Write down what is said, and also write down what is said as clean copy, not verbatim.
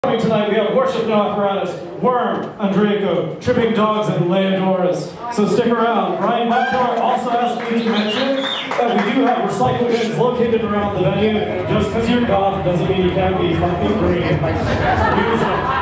Tonight we have Worship No Apparatus, Worm, Andreyko, Tripping Dogs, and Leodoras. So stick around. Brian Buckner also asked me to mention that we do have recycle bins located around the venue. Just because you're goth doesn't mean you can't be fucking green. Use them.